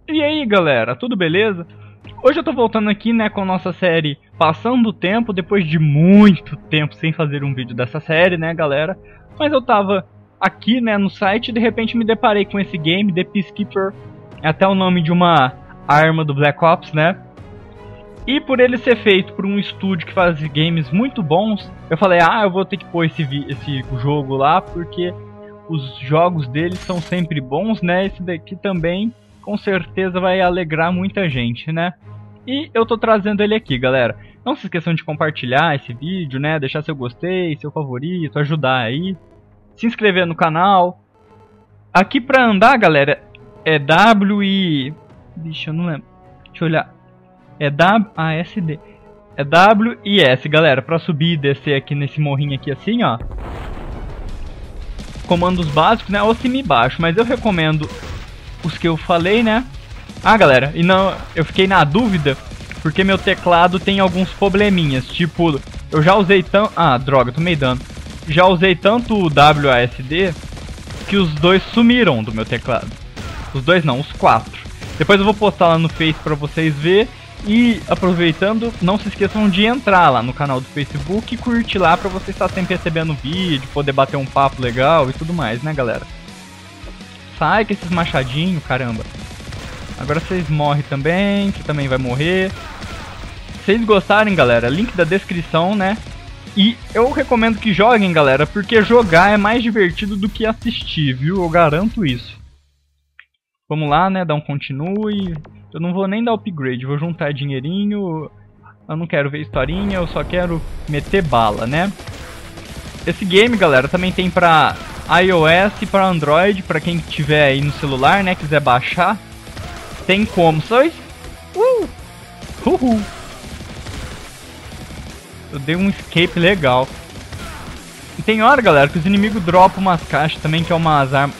E aí galera, tudo beleza? Hoje eu tô voltando aqui, né, com a nossa série Passando o Tempo, depois de muito tempo sem fazer um vídeo dessa série, né galera? Mas eu tava aqui, né, no site e de repente me deparei com esse game, The Peacekeeper, é até o nome de uma arma do Black Ops, né? E por ele ser feito por um estúdio que faz games muito bons, eu falei, eu vou ter que pôr esse jogo lá, porque os jogos deles são sempre bons, né? Esse daqui também com certeza vai alegrar muita gente, né? E eu tô trazendo ele aqui, galera. Não se esqueçam de compartilhar esse vídeo, né? Deixar seu gostei, seu favorito, ajudar aí. Se inscrever no canal. Aqui pra andar, galera, é W e... Bicho, eu não lembro. Deixa eu olhar. É SD. É W e S, galera. Pra subir e descer aqui nesse morrinho aqui assim, ó. Comandos básicos, né? Ou cima e baixo. Mas eu recomendo os que eu falei, né? Galera, e não, eu fiquei na dúvida porque meu teclado tem alguns probleminhas. Tipo, eu já usei tanto... droga, tomei dano. Já usei tanto o WASD que os dois sumiram do meu teclado. Os dois não, os 4. Depois eu vou postar lá no Face pra vocês verem. E aproveitando, não se esqueçam de entrar lá no canal do Facebook e curtir lá pra você estar sempre recebendo vídeo, poder bater um papo legal e tudo mais, né galera? Sai com esses machadinhos, caramba. Agora vocês morrem também, você também vai morrer. Se vocês gostarem, galera, link da descrição, né? E eu recomendo que joguem, galera, porque jogar é mais divertido do que assistir, viu? Eu garanto isso. Vamos lá, né? Dar um continue. Eu não vou nem dar upgrade, vou juntar dinheirinho. Eu não quero ver historinha, eu só quero meter bala, né? Esse game, galera, também tem pra iOS e para Android, para quem tiver aí no celular, né, quiser baixar, tem como, só isso. Eu dei um escape legal. E tem hora, galera, que os inimigos dropam umas caixas também, que é umas armas.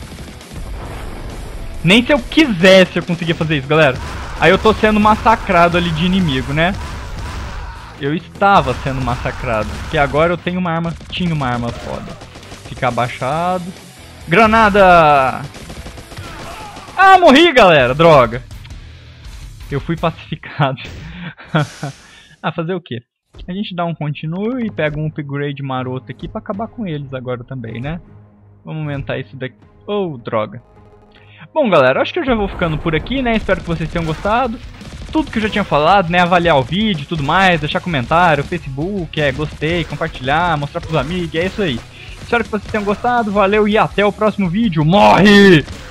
Nem se eu quisesse eu conseguia fazer isso, galera. Aí eu tô sendo massacrado ali de inimigo, né? Eu estava sendo massacrado, porque agora eu tenho uma arma, tinha uma arma foda. Ficar abaixado. Granada! Morri, galera! Droga! Eu fui pacificado. Fazer o quê? A gente dá um continue e pega um upgrade maroto aqui pra acabar com eles agora também, né? Vamos aumentar isso daqui. Droga. Bom, galera, acho que eu já vou ficando por aqui, né? Espero que vocês tenham gostado. Tudo que eu já tinha falado, né? Avaliar o vídeo e tudo mais, deixar comentário, Facebook, gostei, compartilhar, mostrar pros amigos, é isso aí. Espero que vocês tenham gostado, valeu e até o próximo vídeo. Morre!